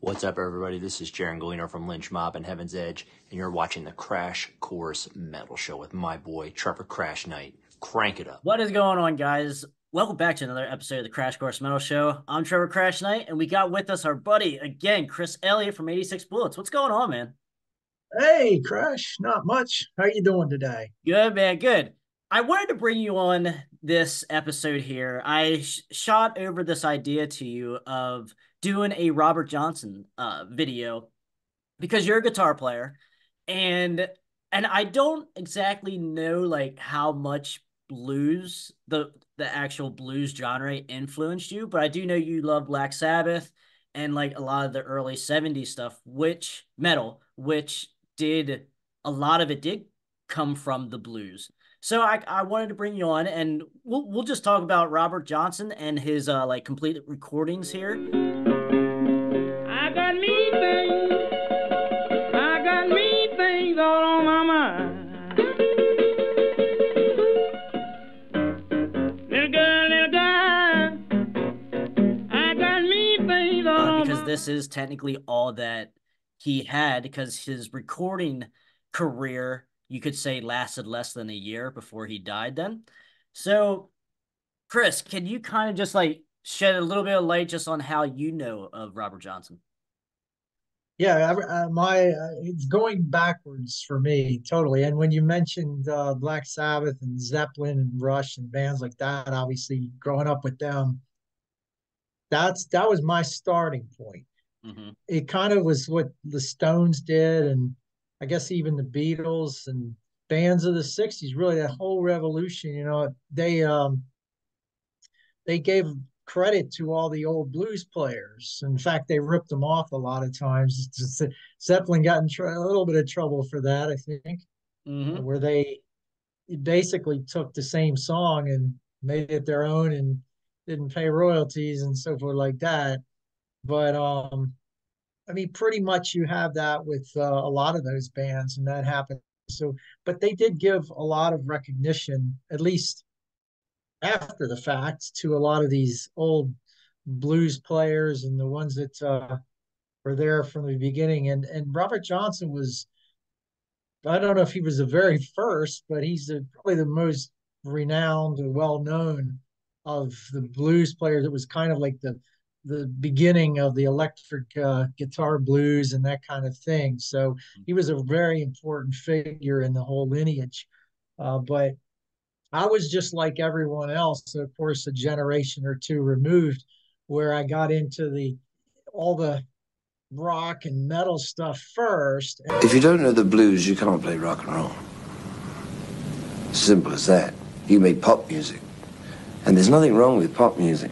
What's up, everybody? This is Jaron Golino from Lynch Mob and Heaven's Edge, and you're watching the Crash Course Metal Show with my boy, Trevor Crash Knight. Crank it up. What is going on, guys? Welcome back to another episode of the Crash Course Metal Show. I'm Trevor Crash Knight, and we got with us our buddy again, Chris Elliott from 86 Bullets. What's going on, man? Hey, Crash, not much. How you doing today? Good, man. Good. I wanted to bring you on this episode here. I shot over this idea to you of doing a Robert Johnson video because you're a guitar player, and I don't exactly know like how much blues the actual blues genre influenced you, but I do know you love Black Sabbath and like a lot of the early 70s stuff, which did a lot of it did come from the blues. So I wanted to bring you on and we'll just talk about Robert Johnson and his like complete recordings here. I got me things. I got me things all on my mind. Little girl, I got me things all on Because my this is technically all that he had, because his recording career, you could say, lasted less than a year before he died then. So, Chris, can you kind of just like shed a little bit of light just on how you know of Robert Johnson? Yeah, my it's going backwards for me totally. And when you mentioned Black Sabbath and Zeppelin and Rush and bands like that, obviously growing up with them, that was my starting point. Mm-hmm. It kind of was what the Stones did, and I guess even the Beatles and bands of the '60s. Really, that whole revolution. They gave credit to all the old blues players. In fact, they ripped them off a lot of times. Zeppelin got in a little bit of trouble for that, I think, Mm-hmm. where they basically took the same song and made it their own and didn't pay royalties and so forth like that. But I mean, pretty much you have that with a lot of those bands, and that happened. So, but they did give a lot of recognition, at least after the fact, to a lot of these old blues players and the ones that were there from the beginning. And Robert Johnson was, I don't know if he was the very first, but he's probably the most renowned and well known of the blues players. It was kind of like the beginning of the electric guitar blues and that kind of thing. So he was a very important figure in the whole lineage. But I was just like everyone else, of course, a generation or two removed, where I got into the all the rock and metal stuff first. If you don't know the blues, you can't play rock and roll. Simple as that. You make pop music, and there's nothing wrong with pop music.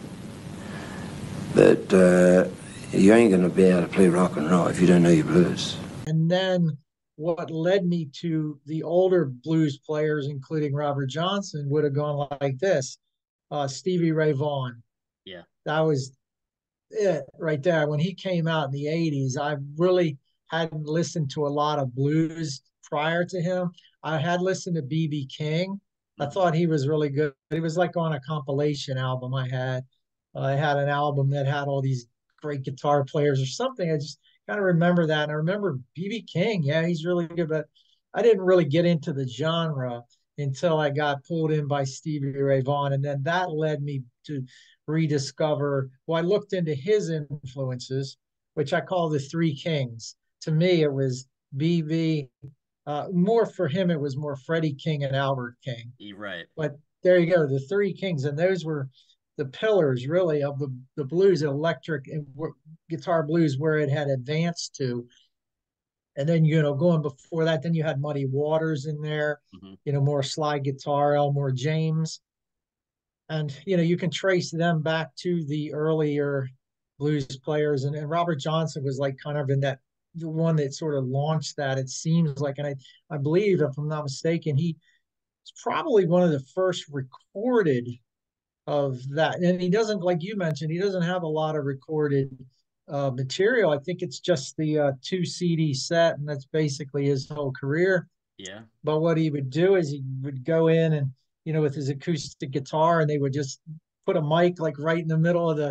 But you ain't going to be able to play rock and roll if you don't know your blues. And then what led me to the older blues players, including Robert Johnson, would have gone like this: Stevie Ray Vaughan. Yeah. That was it right there. When he came out in the '80s, I really hadn't listened to a lot of blues prior to him. I had listened to BB King. I Mm-hmm. thought he was really good. It was like on a compilation album I had. I had an album that had all these great guitar players or something. I just kind of remember that. And I remember BB King. Yeah, he's really good. But I didn't really get into the genre until I got pulled in by Stevie Ray Vaughan. And then that led me to rediscover, well, I looked into his influences, which I call the Three Kings. To me, it was BB. More for him, it was more Freddie King and Albert King. You're right. But there you go, the Three Kings, and those were the pillars really of the blues, electric and guitar blues, where it had advanced to. And then going before that, then you had Muddy Waters in there, Mm-hmm. more slide guitar, Elmore James, and you can trace them back to the earlier blues players. And Robert Johnson was like kind of in that, the one that sort of launched that, it seems like. And I believe, if I'm not mistaken, he's probably one of the first recorded of that. And he doesn't, like you mentioned, he doesn't have a lot of recorded material. I think it's just the two CD set, and that's basically his whole career. Yeah. But what he would do is he would go in and, with his acoustic guitar, and they would just put a mic like right in the middle of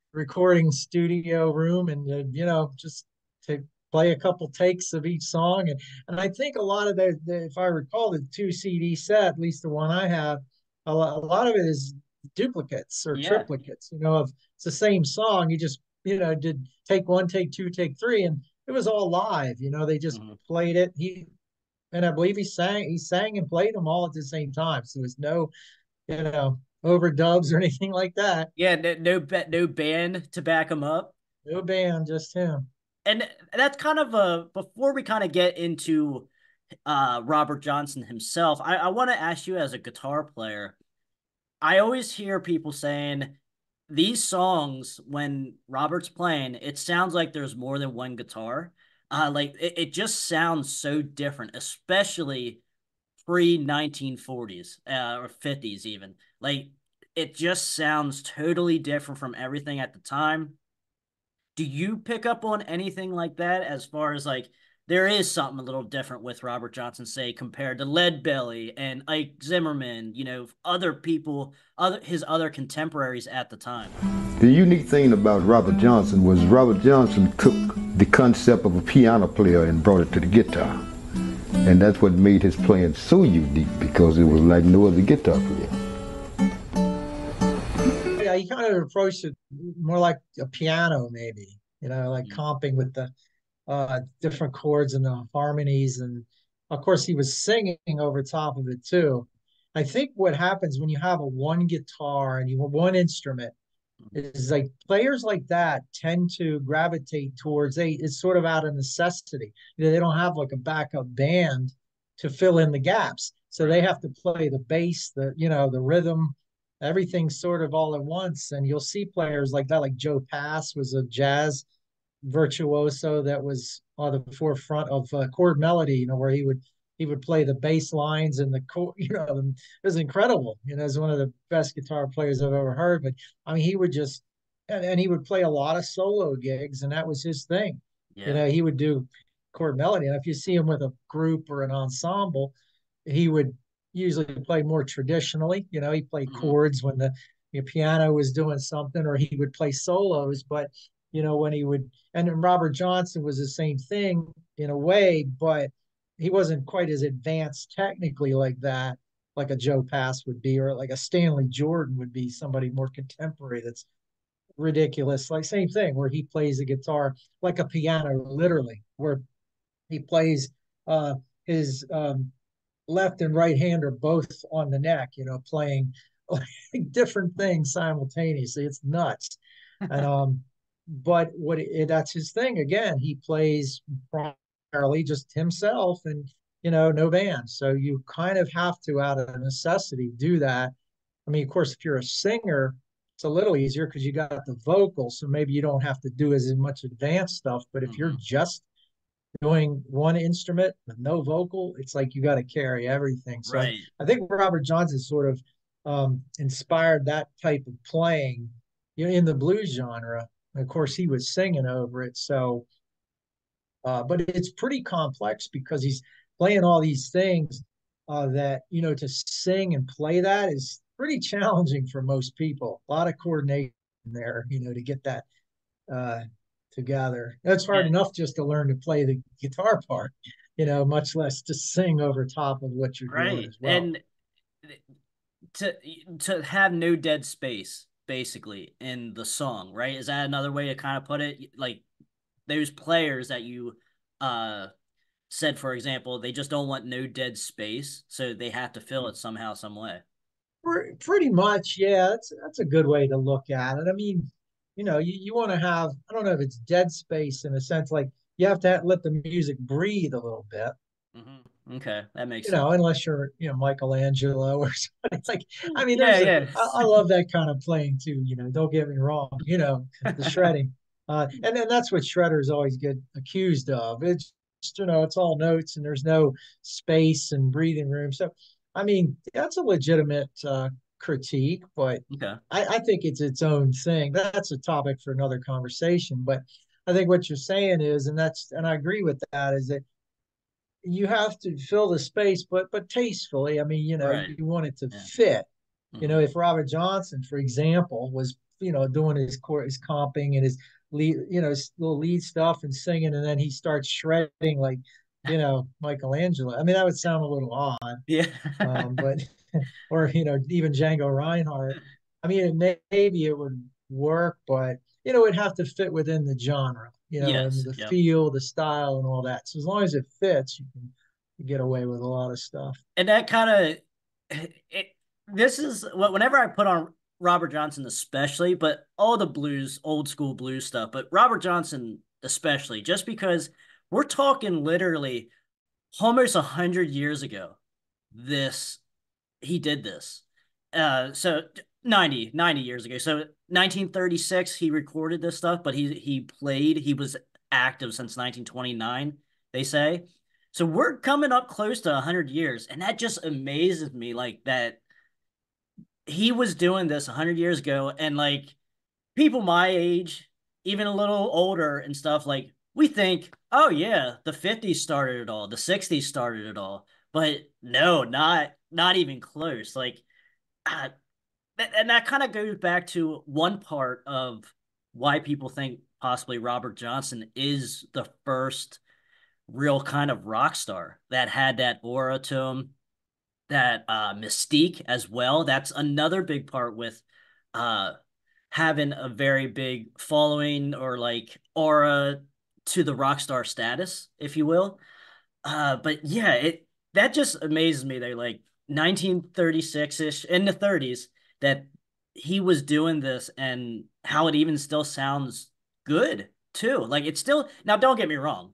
recording studio room and just to play a couple takes of each song. And I think a lot of if I recall the two CD set, at least the one I have, a lot of it is duplicates or Yeah. triplicates, of it's the same song. You just, did take one, take two, take three, and it was all live. They just played it. And I believe he sang and played them all at the same time. So there was no, overdubs or anything like that. Yeah, no band to back him up. No band, just him. And that's kind of before we kind of get into Robert Johnson himself, I want to ask you as a guitar player. I always hear people saying these songs when Robert's playing, it sounds like there's more than one guitar. Like it just sounds so different, especially pre 1940s or 50s even. Like it just sounds totally different from everything at the time. Do you pick up on anything like that as far as like there is something a little different with Robert Johnson, say, compared to Leadbelly and Ike Zimmerman, other people, his other contemporaries at the time? The unique thing about Robert Johnson was Robert Johnson took the concept of a piano player and brought it to the guitar. And that's what made his playing so unique, because it was like no other guitar player. Yeah, he kind of approached it more like a piano, maybe, like comping with the different chords and the harmonies. And of course, he was singing over top of it too. I think what happens when you have a one guitar and you have one instrument is like players like that tend to gravitate towards it's sort of out of necessity. They don't have like a backup band to fill in the gaps. So they have to play the bass, the rhythm, everything sort of all at once. And you'll see players like that, like Joe Pass was a jazz virtuoso that was on the forefront of chord melody, where he would play the bass lines and the chord, it was incredible. As one of the best guitar players I've ever heard. But I mean, he would just, and he would play a lot of solo gigs, and that was his thing. Yeah. He would do chord melody. And if you see him with a group or an ensemble, he would usually play more traditionally. He'd play chords when the piano was doing something, or he would play solos. But when he would, and then Robert Johnson was the same thing in a way, but he wasn't quite as advanced technically like that, like a Joe Pass would be, or like a Stanley Jordan would be, somebody more contemporary that's ridiculous. Like same thing, where he plays the guitar like a piano, literally, where he plays his left and right hand are both on the neck, playing like different things simultaneously. It's nuts. And but that's his thing. Again, he plays primarily just himself, and no band. So you kind of have to, out of necessity, do that. I mean, of course, if you're a singer, it's a little easier because you got the vocal, so maybe you don't have to do as much advanced stuff. But if you're just doing one instrument with no vocal, it's like you got to carry everything. So right. I think Robert Johnson sort of inspired that type of playing, in the blues genre. Of course, he was singing over it. So, but it's pretty complex because he's playing all these things that, to sing and play that is pretty challenging for most people. A lot of coordination there, to get that together. That's hard enough just to learn to play the guitar part, much less to sing over top of what you're doing as well. And to have no dead space basically in the song, right? Is that another way to kind of put it? Like those players that you said, for example, they just don't want no dead space, so they have to fill it somehow, some way. Pretty much, yeah. That's a good way to look at it. I mean, you want to have, I don't know if it's dead space in a sense, like you have to let the music breathe a little bit. Okay, that makes sense. Unless you're, Michelangelo or something. It's like, I mean, I love that kind of playing too. Don't get me wrong. The shredding, and then that's what shredders always get accused of. It's it's all notes and there's no space and breathing room. So, I mean, that's a legitimate critique, but I think it's its own thing. That's a topic for another conversation. But I think what you're saying is, and I agree with that, is that you have to fill the space, but tastefully. I mean, right. You want it to fit. If Robert Johnson, for example, was doing his comping and his lead, his little lead stuff and singing, and then he starts shredding like, Michelangelo. I mean, that would sound a little odd, Yeah. but or even Django Reinhardt. I mean, maybe it would work, but it'd have to fit within the genre, and Yes. the Yep. feel, the style, and all that. So as long as it fits, you can get away with a lot of stuff. And that kind of this is what whenever I put on Robert Johnson especially, but all the blues, old school blues stuff, but Robert Johnson especially, just because we're talking literally almost 100 years ago. This he did this. So 90 years ago. So 1936 he recorded this stuff, but he was active since 1929, they say. So we're coming up close to 100 years, and that just amazes me, like that he was doing this 100 years ago, and like people my age, even a little older and stuff, like we think, oh yeah, the 50s started it all, the 60s started it all, but no, not even close. Like, uh, and that kind of goes back to one part of why people think possibly Robert Johnson is the first real kind of rock star that had that aura to him, that mystique as well. That's another big part with uh having a very big following or like aura to the rock star status, if you will. But yeah, it that just amazes me. They're like 1936-ish in the 30s that he was doing this, and how it even still sounds good too. Like it's still, now don't get me wrong.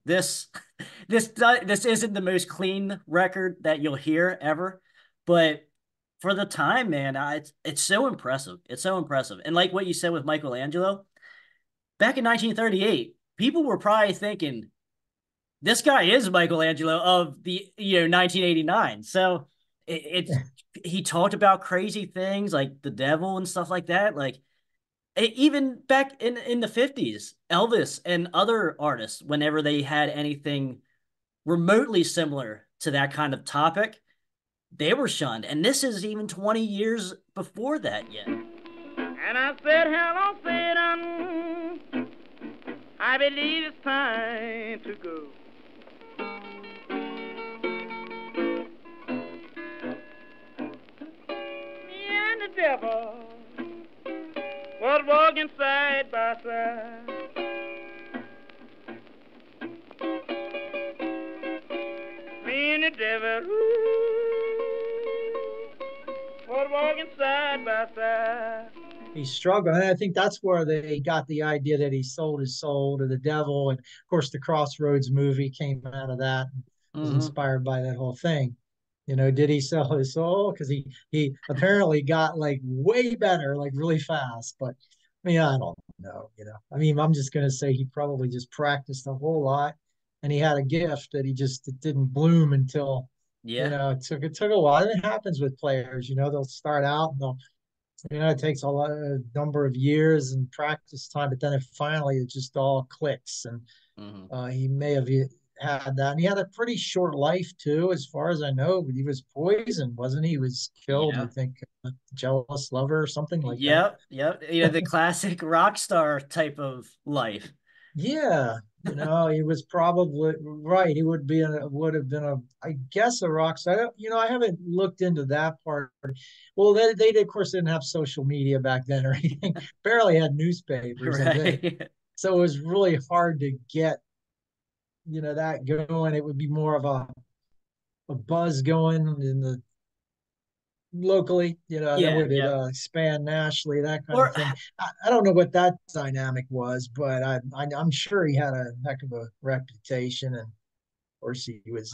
This isn't the most clean record that you'll hear ever, but for the time, man, it's so impressive. It's so impressive. And like what you said with Michelangelo, back in 1938, people were probably thinking this guy is Michelangelo of the 1989. So it's he talked about crazy things like the devil and stuff like that. Like even back in the 50s, Elvis and other artists, whenever they had anything remotely similar to that kind of topic, they were shunned. And this is even 20 years before that yet. And I said, hello, Satan, I believe it's time to go. Me and the devil was walking side by side. Me and the devil was walking side by side. He struggled. And I think that's where they got the idea that he sold his soul to the devil. And of course, the Crossroads movie came out of that and was inspired by that whole thing. Did he sell his soul? Because he apparently got like way better, like really fast. But I mean, I don't know. I mean, I'm just gonna say he probably just practiced a whole lot, and he had a gift that it didn't bloom until it took a while. And it happens with players. They'll start out and it takes a number of years and practice time, but then it just all clicks. And he may have had that. And he had a pretty short life too, as far as I know. He was poisoned, wasn't he? He was killed, I think, a jealous lover or something like that. Yep. The classic rock star type of life. Yeah. He was probably right. He would have been I guess a rock star. I haven't looked into that part. Well, they of course didn't have social media back then or anything. Barely had newspapers, I think. So it was really hard to get, that going. It would be more of a buzz going in the locally, then would it expand nationally, that kind of thing. I don't know what that dynamic was, but I'm sure he had a heck of a reputation, and of course he was.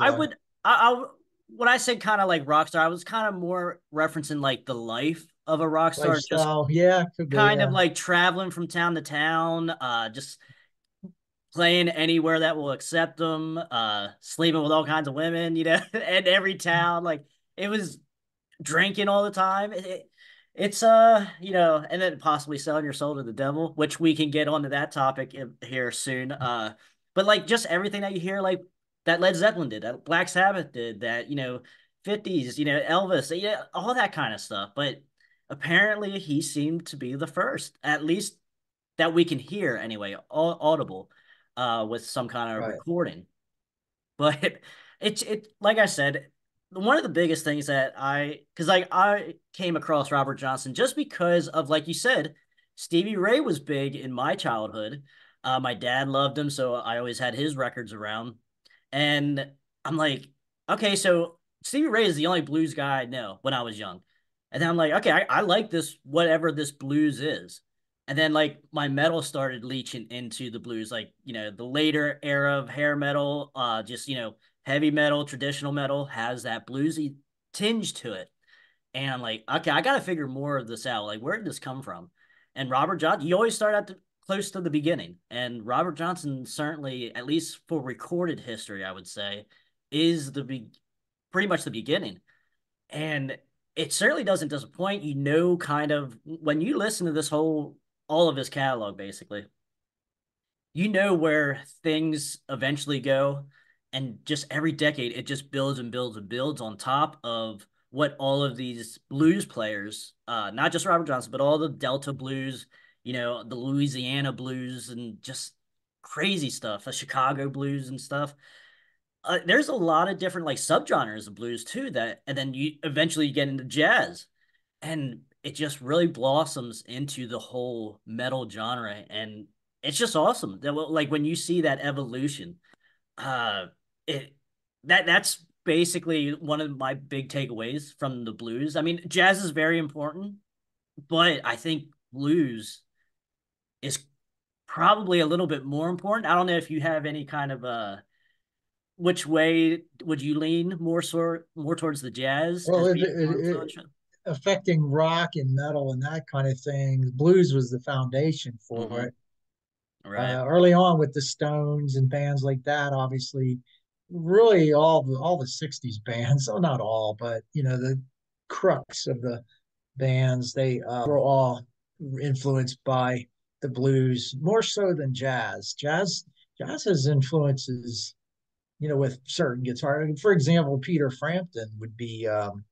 When I said kind of like rock star, I was kind of more referencing like the life of a rock star, lifestyle. Just kind of like traveling from town to town, just playing anywhere that will accept them, sleeping with all kinds of women, in every town. Like it was drinking all the time. It's and then possibly selling your soul to the devil, which we can get onto that topic here soon. But like just everything that you hear, like that Led Zeppelin did, that Black Sabbath did, that 50s, Elvis, all that kind of stuff. But apparently he seemed to be the first, at least that we can hear anyway, audible, with some kind of Right. recording. But it like I said, one of the biggest things that because like I came across Robert Johnson just because of, like you said, Stevie Ray was big in my childhood. My dad loved him, so I always had his records around. And I'm like, okay, so Stevie Ray is the only blues guy I know when I was young. And then I'm like, okay, I like this, whatever this blues is. And then like my metal started leaching into the blues, like, the later era of hair metal, just, heavy metal, traditional metal has that bluesy tinge to it. And I'm like, okay, I got to figure more of this out. Like, where did this come from? And Robert Johnson, you always start close to the beginning. And Robert Johnson, certainly, at least for recorded history, I would say, is pretty much the beginning. And it certainly doesn't disappoint. Kind of when you listen to all of his catalog, basically, where things eventually go. And just every decade, it just builds and builds and builds on top of what all of these blues players, not just Robert Johnson, but all the Delta blues, the Louisiana blues, and just crazy stuff, the Chicago blues and stuff. There's a lot of different like subgenres of blues too, and then you eventually get into jazz, and it just really blossoms into the whole metal genre, and it's just awesome that, like, when you see that evolution, uh it that's basically one of my big takeaways from the blues. I mean, jazz is very important, but I think blues is probably a little bit more important. I don't know if you have any kind of which way would you lean more towards the jazz Well, as being more influential? affecting rock and metal and that kind of thing, the blues was the foundation for Hmm. it. Right. Early on with the Stones and bands like that, obviously, really all the '60s bands, oh, not all, but the crux of the bands, they were all influenced by the blues more so than jazz. Jazz has influences, with certain guitar. For example, Peter Frampton would be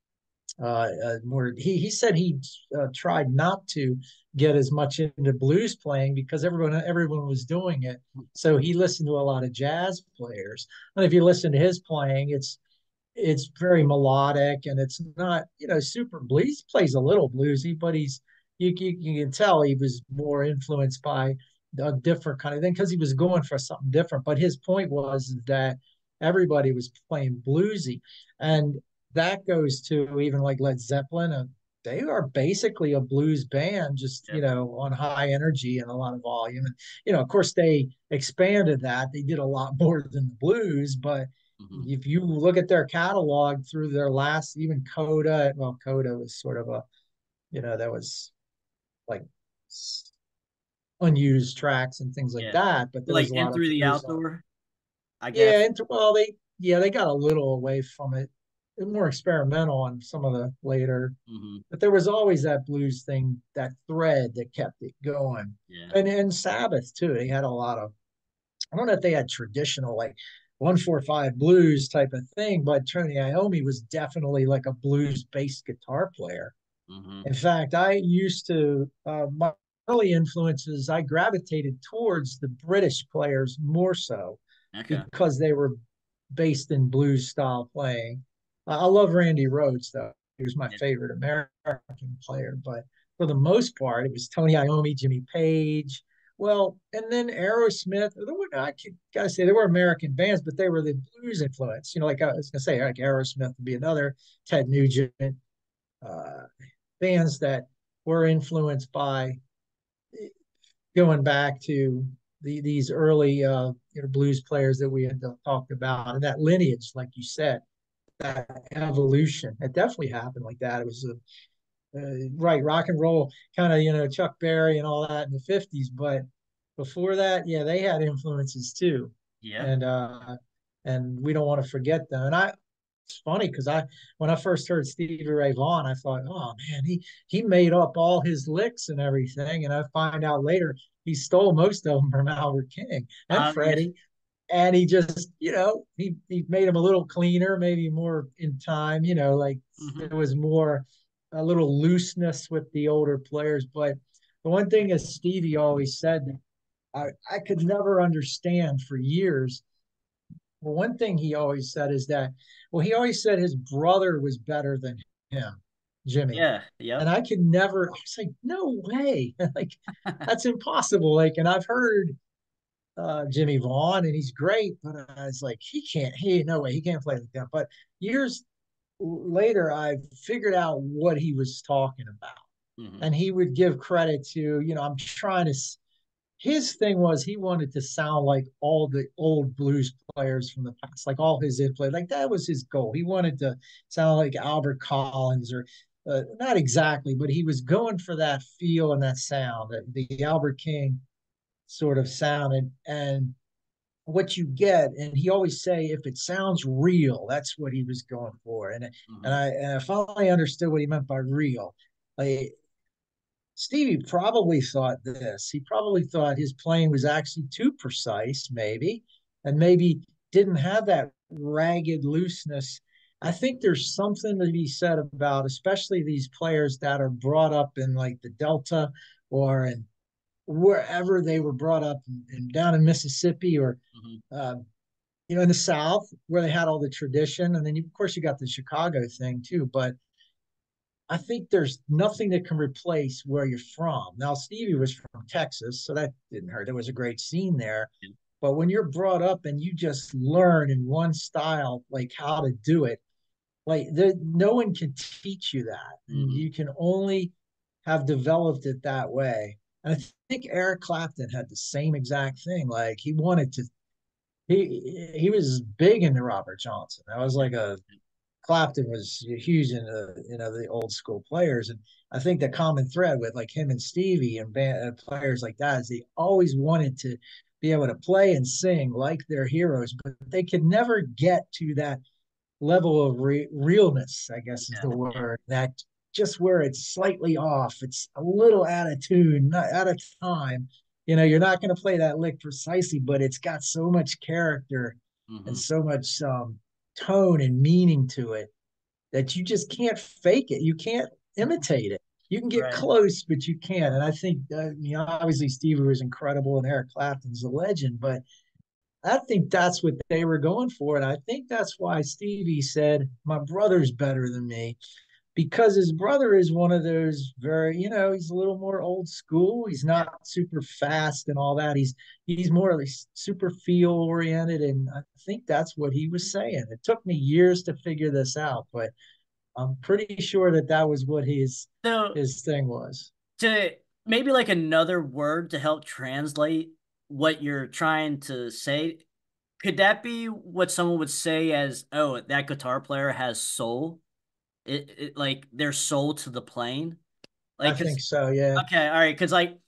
more. He said he tried not to get as much into blues playing because everyone was doing it. So he listened to a lot of jazz players. And if you listen to his playing, it's very melodic and it's not super blues. He plays a little bluesy, but you can tell he was more influenced by a different kind of thing because he was going for something different. But his point was that everybody was playing bluesy, and that goes to even like Led Zeppelin. They are basically a blues band, just Yep. on high energy and a lot of volume. And of course, they expanded that. They did a lot more than the blues, but Hmm. if you look at their catalog through their last, even Coda, well, Coda was sort of that was like unused tracks and things like Yeah. that, but there Like was a in lot of through the blues on. outdoor, I Yeah, guess. well, they got a little away from it. More experimental on some of the later, Hmm. but there was always that blues thing, that thread that kept it going. Yeah. And Sabbath too. They had a lot of, I don't know if they had traditional like 145 blues type of thing, but Tony Iommi was definitely like a blues based guitar player. Hmm. In fact, I used to, my early influences, I gravitated towards the British players more so Okay. because they were based in blues style playing. I love Randy Rhoads, though. He was my Yeah. favorite American player. But for the most part, it was Tony Iommi, Jimmy Page. Well, and then Aerosmith. I gotta say, they were American bands, but they were the blues influence. Like I was gonna say, like Aerosmith would be another, Ted Nugent, uh, bands that were influenced by going back to these early blues players that we had talked about, and that lineage, like you said, that evolution. It definitely happened like that. It was right rock and roll, kind of Chuck Berry and all that in the '50s, but before that, yeah, they had influences too, Yeah. and we don't want to forget them. And it's funny because when I first heard Stevie Ray Vaughan, I thought, oh man, he made up all his licks and everything, and I find out later he stole most of them from Albert King and Yeah. Freddie, and he just he made them a little cleaner, maybe more in time, like Hmm. there was more. a little looseness with the older players. But the one thing, as Stevie always said, I could never understand for years. Well, one thing he always said is that, well, he always said his brother was better than him, Jimmy. Yeah. And Yep. I could never, I was like, no way. Like, that's impossible. Like, and I've heard Jimmy Vaughn, and he's great, but I was like, no way, he can't play like that. But years later, I figured out what he was talking about. Hmm. And he would give credit to, I'm trying to, his thing was he wanted to sound like all the old blues players from the past, like all his input. Like that was his goal. He wanted to sound like Albert Collins or not exactly, but he was going for that feel and that sound, the Albert King sort of sound. And what you get, and he always say, if it sounds real, that's what he was going for. Hmm. And I finally understood what he meant by real. Like Stevie probably thought this. He probably thought his playing was actually too precise, maybe, and maybe didn't have that ragged looseness. I think there's something to be said about, especially these players that are brought up in like the Delta or in wherever they were brought up down in Mississippi or, Hmm. uh, in the South where they had all the tradition. And then, of course, you got the Chicago thing too. But I think there's nothing that can replace where you're from. Now, Stevie was from Texas, so that didn't hurt. There was a great scene there. But when you're brought up and you just learn in one style, like how to do it, like no one can teach you that. And Hmm. you can only have developed it that way. And I think Eric Clapton had the same exact thing. Like he wanted to, he was big into Robert Johnson. That was like a Clapton was huge in the old school players, and I think the common thread with like him and Stevie and players like that is they always wanted to be able to play and sing like their heroes, but they could never get to that level of realness. I guess is the Yeah. word that just where it's slightly off, it's a little out of tune, not out of time. You're not going to play that lick precisely, but it's got so much character and Hmm. so much tone and meaning to it that you just can't fake it. You can't imitate it. You can get Right. close, but you can't. And I think, obviously Stevie was incredible and Eric Clapton's a legend, but I think that's what they were going for. And I think that's why Stevie said, my brother's better than me, because his brother is one of those very, he's a little more old school. He's not super fast and all that. He's more like super feel oriented. And I think that's what he was saying. It took me years to figure this out, but I'm pretty sure that that was what So his thing was. to maybe like another word to help translate what you're trying to say, could that be what someone would say as, oh, that guitar player has soul? It like their soul to the playing? I Like, think cause so. Yeah. okay, all right, because like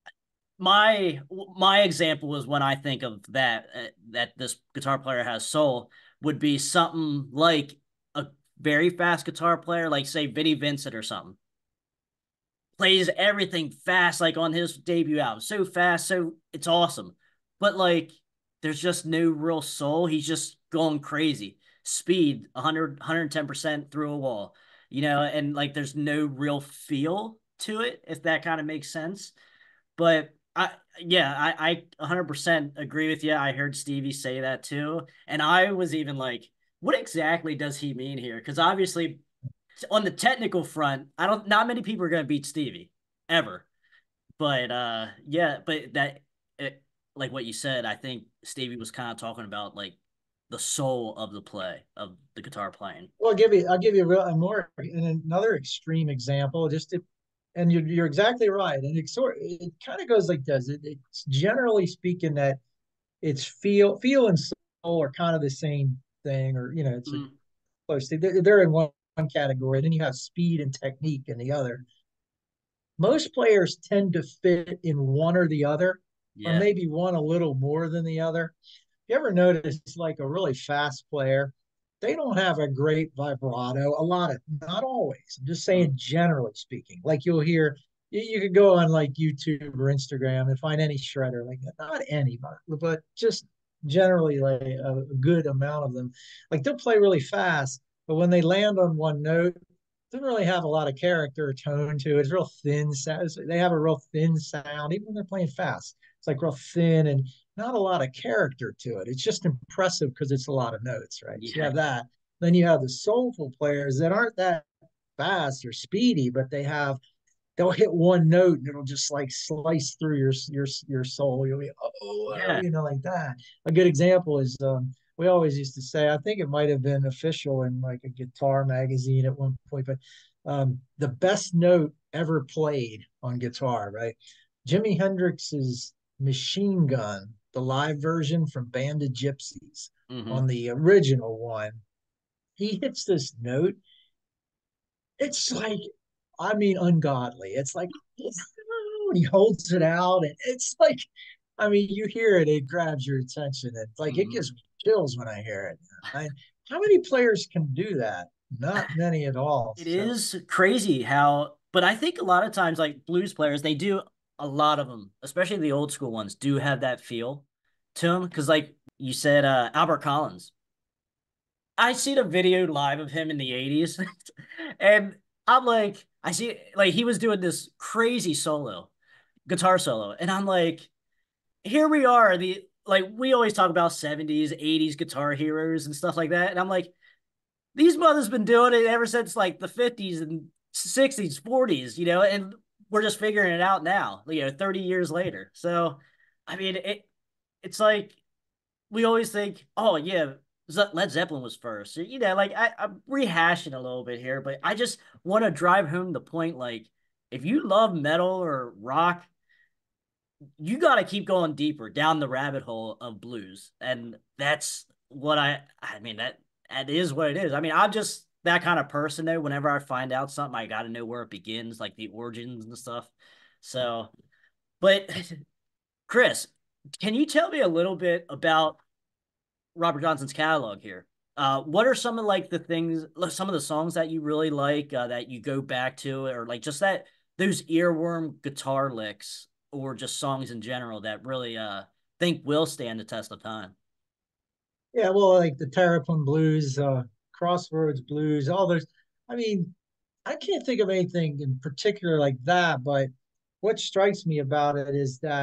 my example is when I think of that this guitar player has soul would be something like a very fast guitar player, like say Vinnie Vincent or something plays everything fast, like on his debut album. So fast, so it's awesome. But like, there's just no real soul. He's just going crazy. Speed 100, 110% through a wall, and like there's no real feel to it, if that kind of makes sense. But I 100% agree with you. I heard Stevie say that too. And I was even like, what exactly does he mean here? Because obviously on the technical front, not many people are gonna beat Stevie ever. But yeah, but like what you said, I think Stevie was kind of talking about like the soul of the play of the guitar playing. Well, I'll give you another extreme example, and you're exactly right. And it kind of goes like this. It's generally speaking that it's feel and soul are kind of the same thing, or it's a Mm, close. They're in one category. Then you have speed and technique in the other. Most players tend to fit in one or the other, or yeah. maybe one a little more than the other. You ever notice like a really fast player, they don't have a great vibrato, a lot of, not always. I'm just saying, Mm, generally speaking, like you'll hear, you could go on like YouTube or Instagram and find any shredder like that. Not any, but just generally like a good amount of them. Like they'll play really fast, but when they land on one note, doesn't really have a lot of character or tone to it. It's real thin. They have a real thin sound, even when they're playing fast. It's like real thin and not a lot of character to it. It's just impressive because it's a lot of notes, right? So you Yeah. have that. Then you have the soulful players that aren't that fast or speedy, but they'll hit one note and it'll just like slice through your soul. You'll be Yeah. like that. A good example is we always used to say, I think it might have been official in like a guitar magazine at one point, but the best note ever played on guitar, right? Jimi Hendrix's Machine Gun, the live version from Band of Gypsies, on the original one, he hits this note. It's like, I mean, ungodly. It's like he holds it out, and it's like, I mean, you hear it, it grabs your attention. It's like it gives me chills when I hear it. How many players can do that? Not many at all. It is crazy how, but I think a lot of times, like blues players, they do a lot of them, especially the old school ones, do have that feel to them. Because, like you said, Albert Collins, I seen a video live of him in the 80s, and I'm like, I see, like, he was doing this crazy solo, guitar solo, and I'm like, here we are, we always talk about 70s, 80s guitar heroes and stuff like that, and I'm like, these mothers been doing it ever since like the 50s and 60s, 40s, and we're just figuring it out now, 30 years later. So, I mean, it's like we always think, oh yeah, Led Zeppelin was first. Like I'm rehashing a little bit here, but I just want to drive home the point. Like, if you love metal or rock, you got to keep going deeper down the rabbit hole of blues, and that's what I mean that is what it is. I mean, I'm just that kind of person though. Whenever I find out something, I got to know where it begins, like the origins and stuff. So, but Chris, can you tell me a little bit about Robert Johnson's catalog here? What are some of like the things, some of the songs that you really like that you go back to, or like just those earworm guitar licks, or just songs in general that really think will stand the test of time? Yeah, well, like the Terrapin Blues, Crossroads Blues, all those. I mean, I can't think of anything in particular like that, but what strikes me about it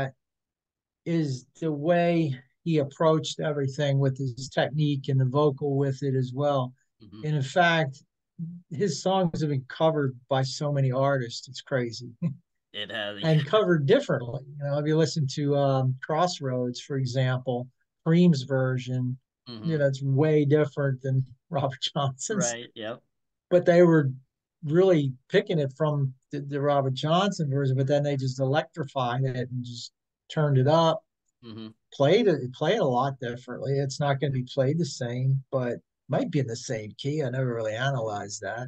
is the way he approached everything with his technique and the vocal with it as well. And in fact, his songs have been covered by so many artists. It's crazy. It has, And covered differently. If you listen to Crossroads, for example, Cream's version, it's way different than Robert Johnson's. Right. Yep. But they were really picking it from the Robert Johnson version, but then they just electrified it and just turned it up, played it a lot differently. It's not going to be played the same, but might be in the same key. I never really analyzed that.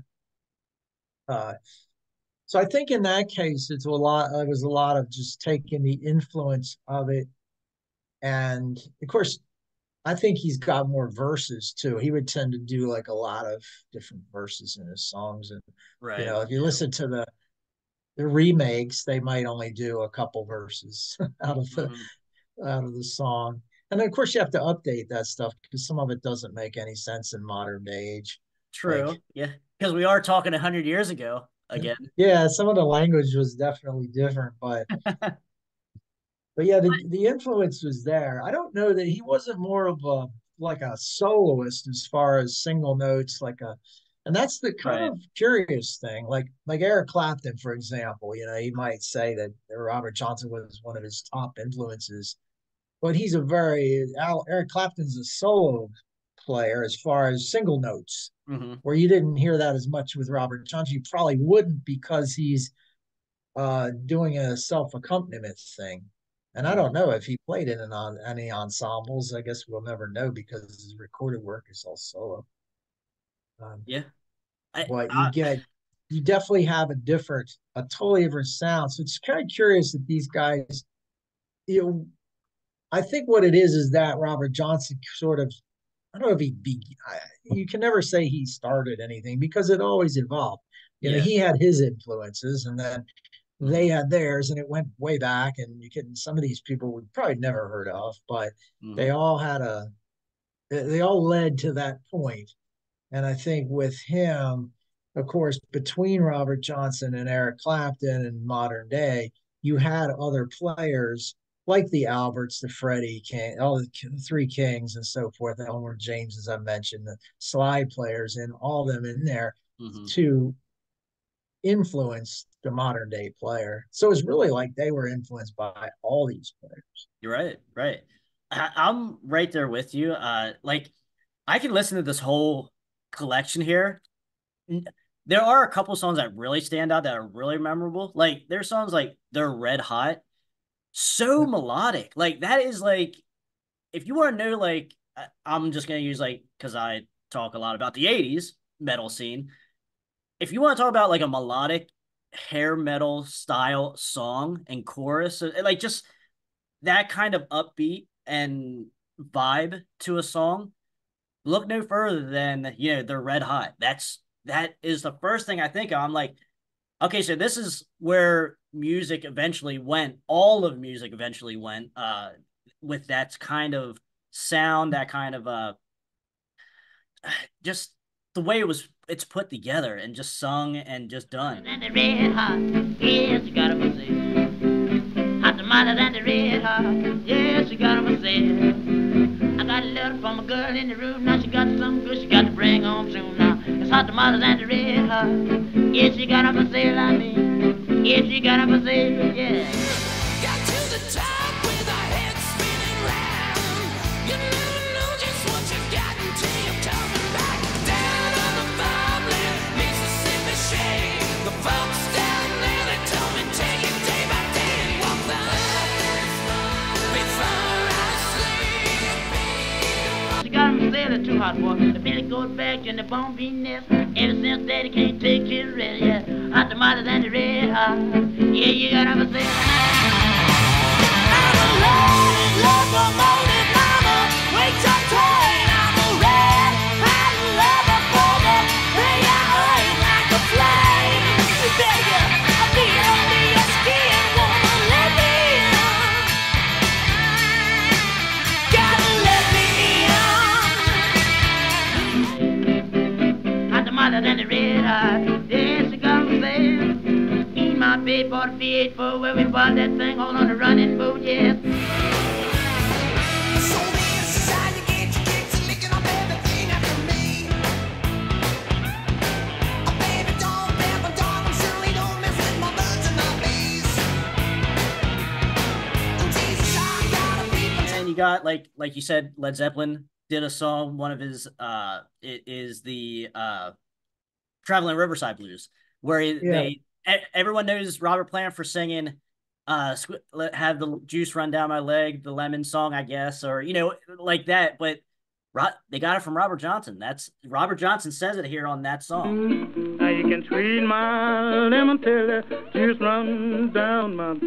So I think in that case, it was a lot of just taking the influence of it. And of course, I think he's got more verses too. He would tend to do like a lot of different verses in his songs. And, Right. If you listen to the remakes, they might only do a couple verses out of the song. And then of course you have to update that stuff because some of it doesn't make any sense in modern day age. True. Like, yeah. Because we are talking 100 years ago again. Yeah, some of the language was definitely different, but yeah, the influence was there. I don't know that he wasn't more of a soloist as far as single notes, and that's the kind of curious thing. Like Eric Clapton, for example, he might say that Robert Johnson was one of his top influences, but Eric Clapton's a solo player as far as single notes, where you didn't hear that as much with Robert Johnson. You probably wouldn't because he's doing a self accompaniment thing. And I don't know if he played in any ensembles. I guess we'll never know because his recorded work is all solo. Yeah. But you definitely have a totally different sound. So it's kind of curious that these guys, I think what it is that Robert Johnson sort of, I don't know if you can never say he started anything because it always evolved. He had his influences and then they had theirs, and it went way back. And some of these people we probably never heard of, but they all led to that point. And I think with him, of course, between Robert Johnson and Eric Clapton in modern day, you had other players like the Alberts, the Freddie King, all the three Kings and so forth, Elmer James, as I mentioned, the slide players, and all of them in there to influence the modern day player. So it's really like they were influenced by all these players. You're right, right. I'm right there with you. Like I can listen to this whole collection here. There are a couple songs that really stand out that are really memorable. Like there's songs like They're Red Hot, so melodic. Like that is like, if you want to know, like I'm just gonna use like, because I talk a lot about the '80s metal scene. If you want to talk about like a melodic hair metal style song and chorus, like just that kind of upbeat and vibe to a song, look no further than, They're Red Hot. That is the first thing I think of. I'm like, okay, so this is where music eventually went. All of music eventually went with that kind of sound, that kind of just the way it's put together and just sung and just done. And the red hot, yes, you got 'em a say. Hot tamales and the red hot, yes, you got 'em a say. I got a letter from a girl in the room, now she got something good she got to bring home soon now. It's hot tamales and the red hot, yes, you got 'em a say like me, yes, you got 'em a say, yeah. Got to the top with our heads spinning round. You never know just what you got until you're coming back down on the farmland, Mississippi shade. The folks down there, they told me take it day by day and walk the earth before I sleep. You got 'em sailing too hot, boy. The Billy goes back in the bone bean nest. Ever since daddy can't take his rest, yeah. Hot tamales and the red hot, yeah, you got 'em sailing. I'm a red locomotive, mama, wait your turn. I'm a red hot lover for the way I earn like a flame. Baby, I'll be under your skin, wanna let me in. Gotta let me in. Hot tamales and the red hot, yes, you got 'em sailing. Me and my babe bought a V8 for where we bought that thing all on the running boat, yes. So this is how you get your kicks and licking up everything after me. Oh, baby, don't bet my dog, I'm surely don't mess with my birds and my bees. Oh, Jesus, I gotta be. And you got like you said, Led Zeppelin did a song. One of his it is the Traveling Riverside Blues, where everyone knows Robert Plant for singing have the juice run down my leg, the lemon song, I guess, or like that. But they got it from Robert Johnson. That's Robert Johnson says it here on that song. Now you can squeeze my lemon till the juice run down my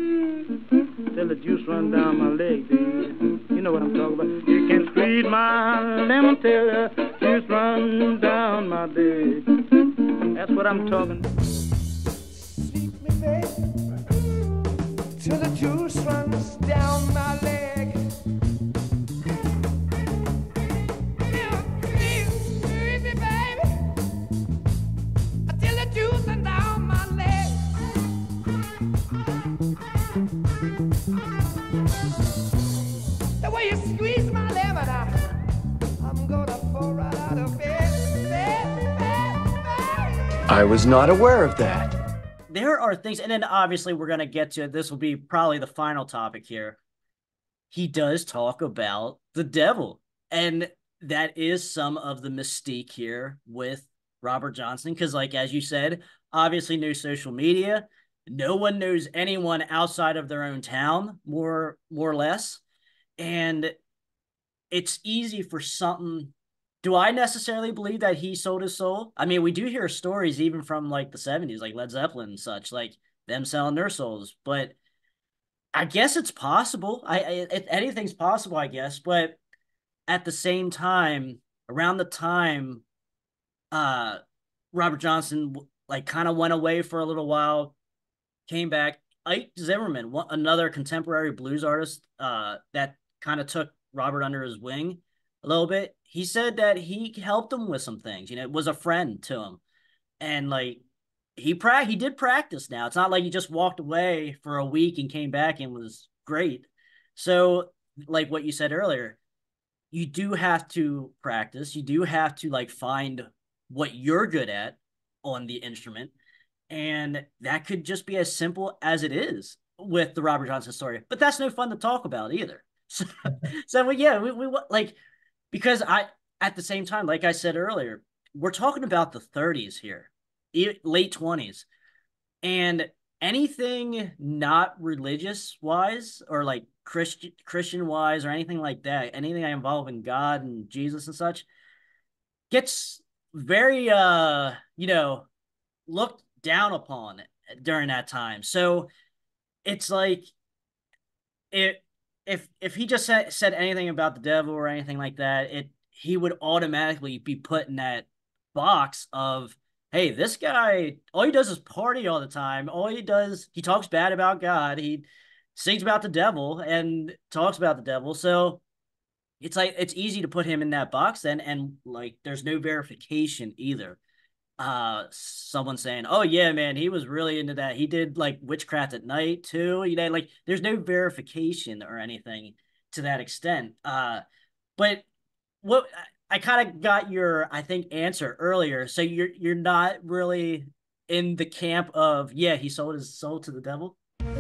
leg, baby. You know what I'm talking about. You can squeeze my lemon till the juice run down my leg. That's what I'm talking about. Sweep me, baby, till the juice runs down my leg. Sweep me, baby, till the juice runs down my leg. The way you squeeze my lemon out, I'm gonna fall right out of bed. I was not aware of that. There are things, and then obviously we're going to get to it. This will be probably the final topic here. He does talk about the devil, and that is some of the mystique here with Robert Johnson, because like, as you said, obviously no social media. No one knows anyone outside of their own town, more or less. And it's easy for something. Do I necessarily believe that he sold his soul? I mean, we do hear stories even from like the 70s, like Led Zeppelin and such, like them selling their souls. But I guess it's possible. Anything's possible, I guess. But at the same time, around the time Robert Johnson like kind of went away for a little while, came back, Ike Zimmerman, another contemporary blues artist that kind of took Robert under his wing a little bit. He said that he helped him with some things, was a friend to him. and like he did practice now. It's not like he just walked away for a week and came back and was great. So like what you said earlier, you do have to practice. You do have to like find what you're good at on the instrument. And that could just be as simple as it is with the Robert Johnson story. But that's no fun to talk about either. So, yeah, we like, because at the same time, like I said earlier, we're talking about the 30s here, late 20s, and anything not religious wise or like Christian wise or anything like that, anything involving God and Jesus and such, gets very looked down upon during that time. So it's like, it if he just said anything about the devil or anything like that, he would automatically be put in that box of, hey, this guy, all he does is party all the time. All he does, he talks bad about God. He sings about the devil and talks about the devil. So it's like it's easy to put him in that box then, and like there's no verification either. Someone saying, oh yeah, man, he was really into that. He did like witchcraft at night too. Like there's no verification or anything to that extent. But what I kind of got your, I think, answer earlier. So you're not really in the camp of, yeah, he sold his soul to the devil.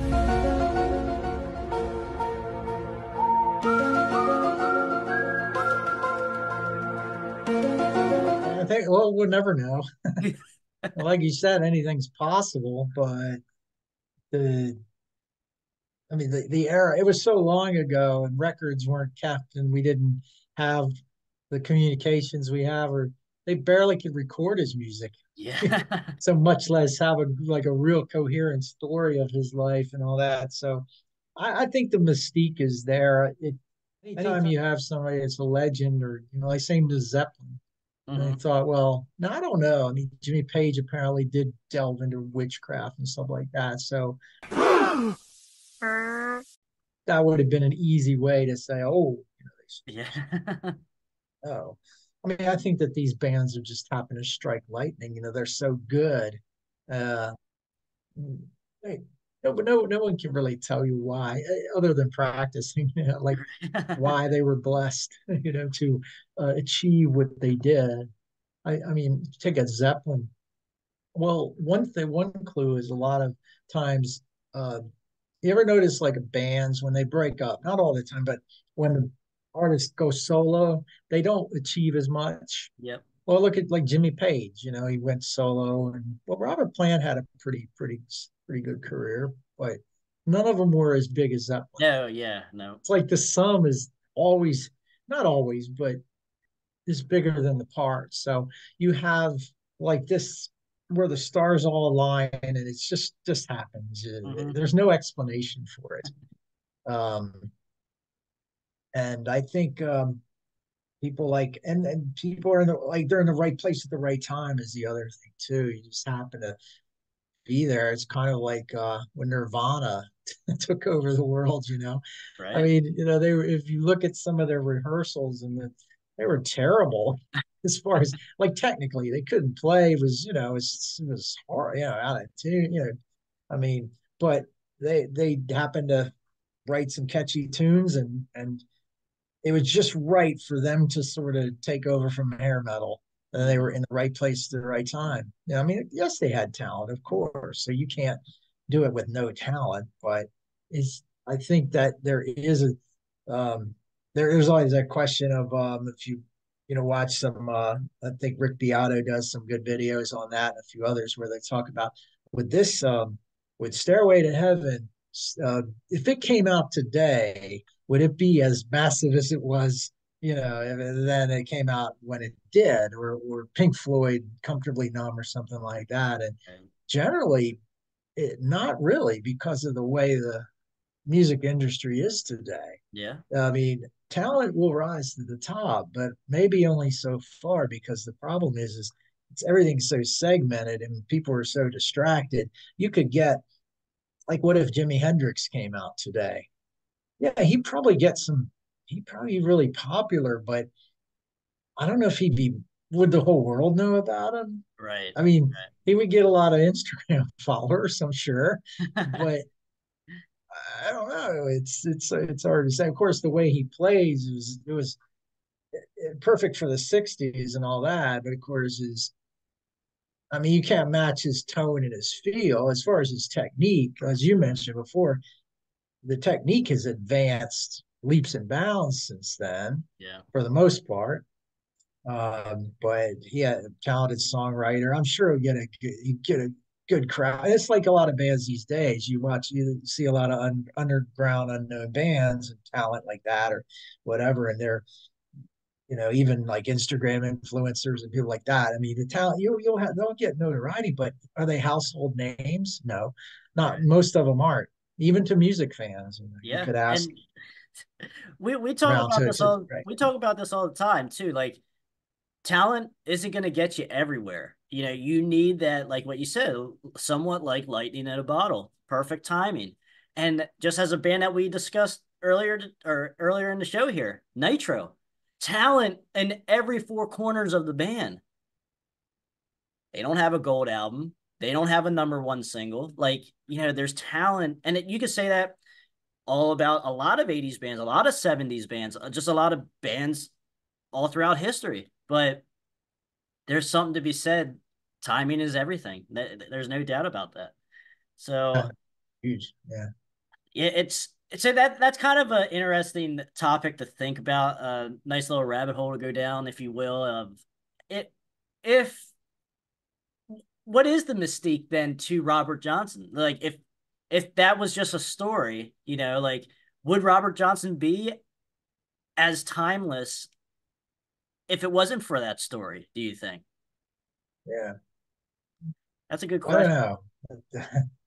I think, well, we'll never know. Like you said, anything's possible, but the I mean, the era, it was so long ago and records weren't kept and we didn't have the communications we have, or they barely could record his music. Yeah. So much less have a real coherent story of his life and all that. So I think the mystique is there. Anytime you have somebody that's a legend, or like same to Zeppelin. And I thought, well, no, I don't know. I mean, Jimmy Page apparently did delve into witchcraft and stuff like that. So that would have been an easy way to say, oh, Yeah. oh. I mean, I think that these bands are just happen to strike lightning. They're so good. Uh, they, no one can really tell you why, other than practicing. Like why they were blessed, to achieve what they did. I mean, take a Zeppelin. Well, one clue is a lot of times, you ever notice like bands when they break up, not all the time, but when the artists go solo, they don't achieve as much. Yep. Well, look at like Jimmy Page, he went solo, and well, Robert Plant had a pretty good career, but none of them were as big as that one. No, yeah, no. It's like the sum is always, not always, but is bigger than the parts. So you have like this where the stars all align and it's just happens. There's no explanation for it. And I think people like and people are they're in the right place at the right time is the other thing too. You just happen to be there. It's kind of like when Nirvana took over the world. Right. I mean, they were, if you look at some of their rehearsals, and they were terrible as far as like technically they couldn't play. It was hard, out of tune, I mean, but they happened to write some catchy tunes, and it was just right for them to sort of take over from hair metal. And they were in the right place at the right time. I mean, yes, they had talent, of course. So you can't do it with no talent, but I think that there is always that question of if you watch some. I think Rick Beato does some good videos on that, and a few others where they talk about with this with Stairway to Heaven. If it came out today, would it be as massive as it was, then it came out when it did, or Pink Floyd, Comfortably Numb, or something like that? And generally, not really, because of the way the music industry is today. Yeah. I mean, talent will rise to the top, but maybe only so far, because the problem is it's everything's so segmented and people are so distracted. You could get, like, what if Jimi Hendrix came out today? Yeah, he'd probably be really popular, but I don't know if he'd be would the whole world know about him? Right. I mean, he would get a lot of Instagram followers, I'm sure, but I don't know. It's hard to say. Of course, the way he plays was perfect for the '60s and all that, but of course, I mean, you can't match his tone and his feel as far as his technique. As you mentioned before, the technique has advanced leaps and bounds since then, Yeah. for the most part. But he had a talented songwriter. I'm sure he'd get a good crowd. It's like a lot of bands these days. You see a lot of underground, unknown bands and talent like that, or whatever, and they're even like Instagram influencers and people like that. I mean, the talent they'll get notoriety, but are they household names? No, not most of them aren't. Even to music fans, you Yeah. could ask And we talk around about this all right. we talk about this all the time too. Like, talent isn't going to get you everywhere. You need that, like what you said, somewhat like lightning in a bottle, perfect timing. And just as a band that we discussed earlier in the show here, Nitro, talent in every four corners of the band. They don't have a gold album. They don't have a number one single. Like, there's talent. And you could say that all about a lot of 80s bands, a lot of 70s bands, just a lot of bands all throughout history. But there's something to be said. Timing is everything. There's no doubt about that. So Huge, yeah. It's a that's kind of an interesting topic to think about. A nice little rabbit hole to go down, if you will. Of it, if what is the mystique then to Robert Johnson? Like, if that was just a story, like, would Robert Johnson be as timeless if it wasn't for that story? Do you think? Yeah, That's a good I don't question. know.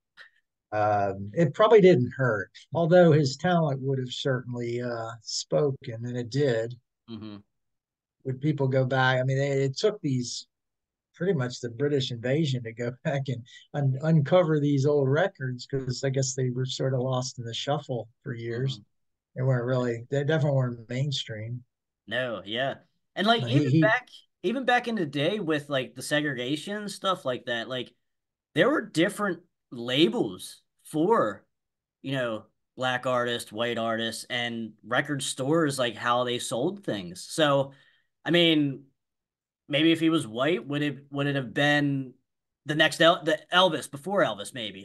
It probably didn't hurt, although his talent would have certainly spoken, and it did. Mm-hmm. Would people go back? I mean, it took these pretty much the British invasion to go back and uncover these old records, because I guess they were sort of lost in the shuffle for years. Mm-hmm. They definitely weren't mainstream. No, yeah. And like, He even back in the day with like the segregation stuff like that, like there were different labels for, you know, black artists, white artists, and record stores, like how they sold things. So, I mean, maybe if he was white, would it have been the Elvis before Elvis? Maybe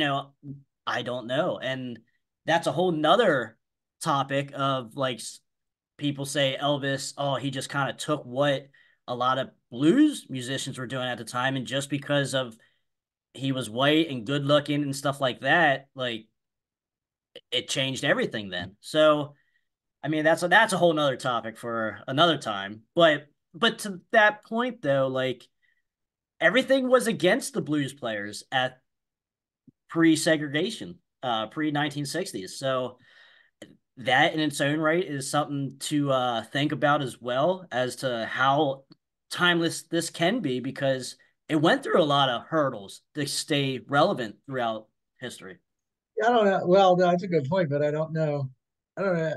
I don't know, and that's a whole nother topic of like people say Elvis, oh, he just kind of took what a lot of blues musicians were doing at the time, and just because of he was white and good looking and stuff like that, like it changed everything then. So I mean, that's a whole nother topic for another time. But to that point though, like everything was against the blues players at pre-segregation, pre-1960s. So that in its own right is something to think about, as well as to how timeless this can be, because it went through a lot of hurdles to stay relevant throughout history. I don't know. Well, that's a good point, but I don't know. I don't know.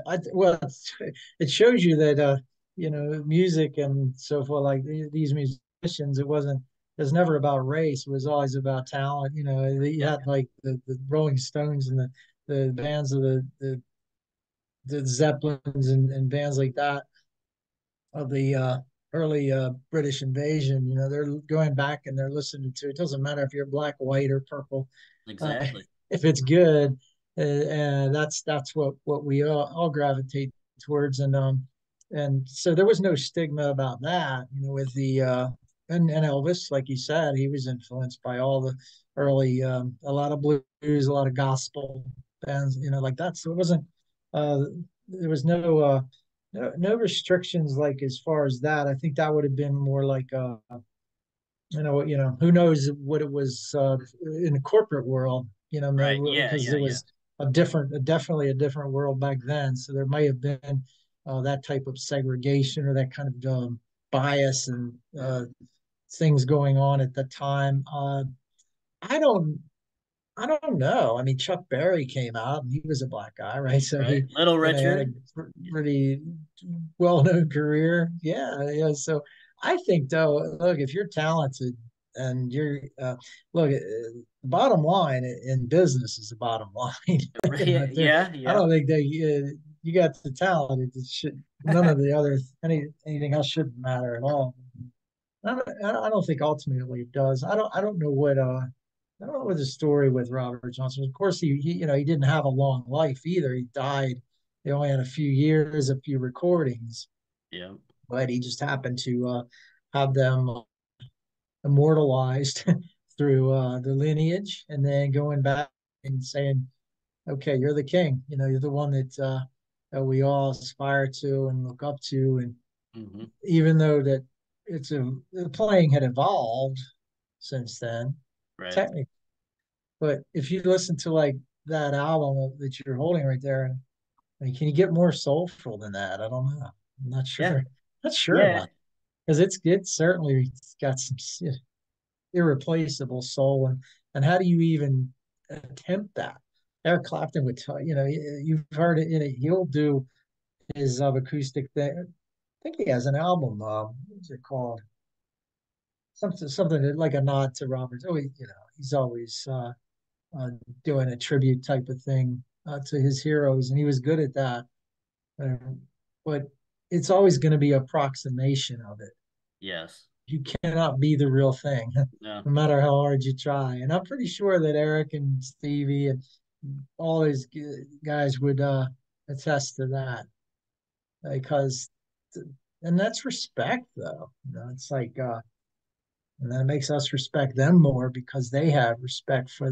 It shows you that music and so forth, like these musicians, it was never about race. It was always about talent. You Yep. had like the Rolling Stones and the bands of the Zeppelins and bands like that of the early British invasion. They're going back and they're listening to. It doesn't matter if you're black, white, or purple. Uh, Exactly. if it's good, and that's what we all gravitate towards. And so there was no stigma about that. With the and Elvis, like you said, he was influenced by all the early a lot of blues, a lot of gospel bands, like that. So it wasn't uh, there was no restrictions, like as far as that. I think that would have been more like who knows what it was in the corporate world, Right. Yeah. because Yeah. it Yeah. was definitely a different world back then. So there might have been that type of segregation or that kind of bias and things going on at the time. I don't, I don't know. I mean, Chuck Berry came out and he was a black guy, right? So Right. he, Little had a Richard. pretty well-known career. Yeah, yeah. So I think though, look, if you're talented and you're look, the bottom line in business is the bottom line. Yeah, I yeah. don't think they you got the talent. It should none of the other anything else shouldn't matter at all. I don't think ultimately it does. I don't know what I don't know what the story with Robert Johnson. Of course, he didn't have a long life either. He died. He only had a few years, a few recordings, Yeah. but he just happened to have them immortalized through the lineage, and then going back and saying, "Okay, you're the king. You're the one that we all aspire to and look up to." And Hmm. even though that the playing had evolved since then, Right. technically. But if you listen to like that album that you're holding right there, I mean, can you get more soulful than that? I don't know. I'm not Yeah. sure. Not sure Yeah. about it because it's certainly got some irreplaceable soul. And how do you even attempt that? Eric Clapton would tell you've heard it. He'll do his acoustic thing. I think he has an album. What's it called? Something like a nod to Robert. Oh, he's always uh, doing a tribute type of thing to his heroes, and he was good at that. But it's always going to be approximation of it. Yes. You cannot be the real thing, No. no matter how hard you try. And I'm pretty sure that Eric and Stevie and all these guys would attest to that because, and that's respect, though. It's like, and that makes us respect them more because they have respect for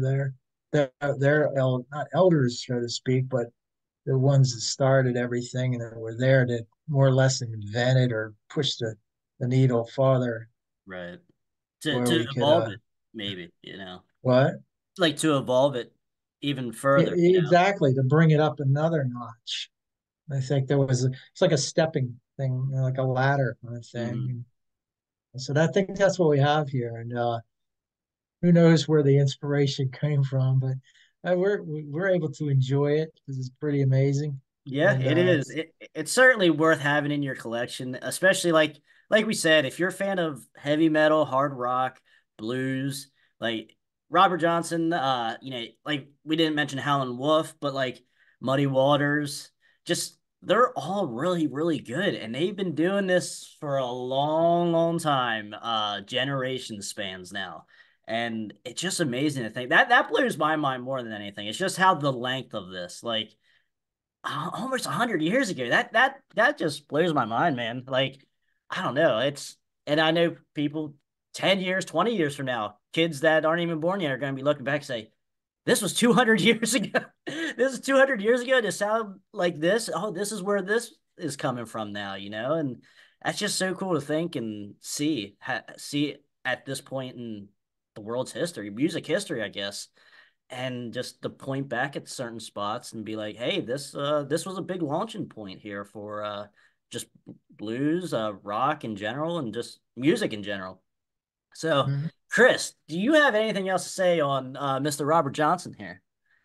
not elders, so to speak, but the ones that started everything and that were there to more or less invent it or push the needle farther Right. where To we could evolve it, maybe, what like to evolve it even further. exactly to bring it up another notch. I think it's like a stepping thing, like a ladder kind of Hmm. thing. And so I think that's what we have here. And who knows where the inspiration came from, but we're able to enjoy it because it's pretty amazing. Yeah, And it is. It's certainly worth having in your collection, especially like we said, if you're a fan of heavy metal, hard rock, blues, like Robert Johnson, like we didn't mention Howlin' Wolf, but like Muddy Waters, just they're all really, really good. And they've been doing this for a long, long time, generation spans now. And it's just amazing to think that blows my mind more than anything. It's just how the length of this, like almost 100 years ago. That just blows my mind, man. Like, I don't know. And I know people 10 years, 20 years from now, kids that aren't even born yet are going to be looking back and say, this was 200 years ago. This is 200 years ago to sound like this. Oh, this is where this is coming from now. And that's just so cool to think and see at this point in the world's history, music history, I guess, and just to point back at certain spots and be like, hey, this was a big launching point here for just blues, rock in general, and just music in general. So, mhm. Chris, do you have anything else to say on Mr. Robert Johnson here?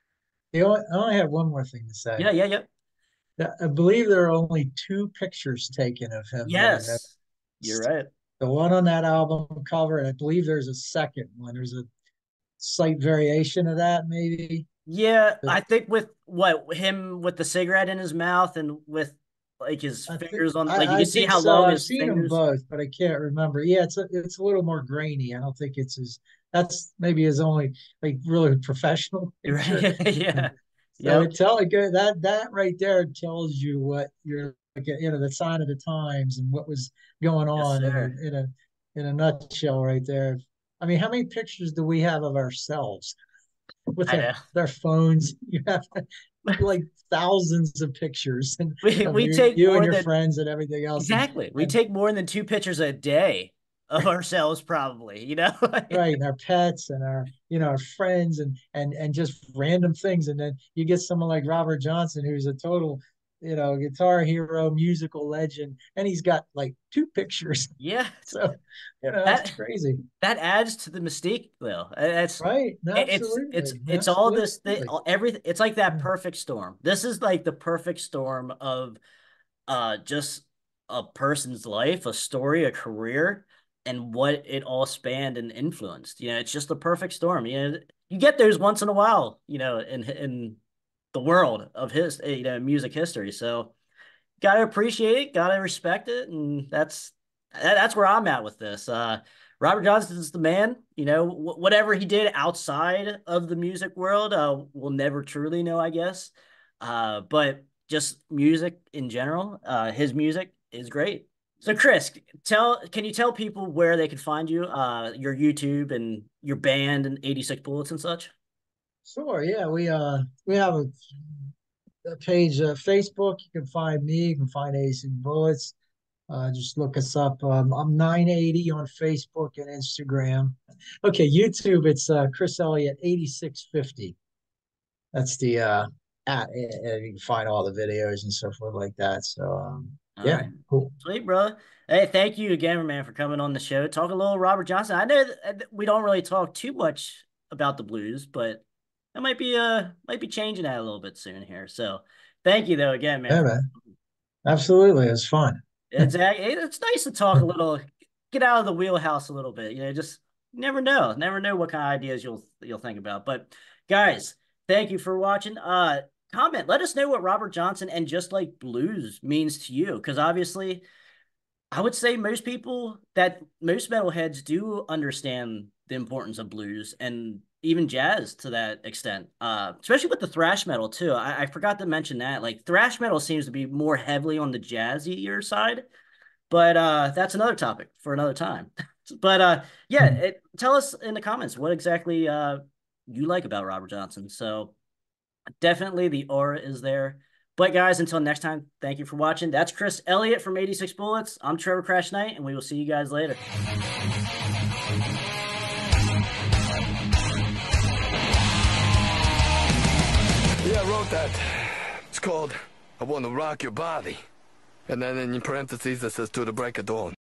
I only have one more thing to say. Yeah, yeah, yeah. I believe there are only two pictures taken of him that are Yes, you're noticed. right. The one on that album cover, and I believe there's a second one. There's a slight variation of that, maybe. Yeah, But I think with what him with the cigarette in his mouth and with like his fingers on, like you I can see think how so. long I've his seen them fingers. both, but I can't remember. Yeah, it's a little more grainy. I don't think it's as that's maybe his only like really professional picture. Right? And Yeah. so Yep. that right there tells you what you're like, the sign of the times and what was going Yes, on sir. in a nutshell right there. I mean, how many pictures do we have of ourselves with I know. our phones? You have like thousands of pictures and We of we take you and more your than friends and everything else. exactly. We And take more than two pictures a day of ourselves, probably. right, and our pets and our friends and just random things. And then you get someone like Robert Johnson, who's a total, guitar hero, musical legend, and he's got like two pictures. Yeah, So, it's that crazy. that adds to the mystique, though. It's Right. it's Absolutely. it's all this thing, Absolutely. everything. It's like that Yeah. perfect storm. This is like the perfect storm of just a person's life, a story, a career, and what it all spanned and influenced. It's just the perfect storm. You get those once in a while, in the world of his, music history. So gotta appreciate it, gotta respect it, and that's where I'm at with this. Robert Johnson is the man. Whatever he did outside of the music world, we'll never truly know, I guess. But just music in general, his music is great. So, Chris, can you tell people where they can find you, your YouTube and your band and 86 Bullets and such? Sure, yeah. We have a page, Facebook. You can find me. You can find Ace and Bullets. Just look us up. I'm 980 on Facebook and Instagram. Okay, YouTube. It's Chris Elliott 8650. That's the at. You can find all the videos and so forth like that. So yeah, right. Cool. Sweet, bro. Hey, thank you again, man, for coming on the show. Talk a little Robert Johnson. I know that we don't really talk too much about the blues, but that might be changing that a little bit soon here. So thank you though again, man. Yeah, man. Absolutely, it's fun. Exactly. It's nice to talk a little, get out of the wheelhouse a little bit. Just never know what kind of ideas you'll think about. But guys, thank you for watching. Comment, let us know what Robert Johnson and Just Like Blues means to you, because obviously I would say most metalheads do understand the importance of blues and even jazz to that extent, especially with the thrash metal too. I forgot to mention that. Like, thrash metal seems to be more heavily on the jazzier side, but that's another topic for another time. But tell us in the comments what exactly you like about Robert Johnson. So definitely the aura is there. But guys, until next time, thank you for watching. That's Chris Elliott from 86 Bullets. I'm Trevor Crash Knight, and we will see you guys later. Yeah, I wrote that. It's called I Want to Rock Your Body. And then in parentheses it says to the break of dawn.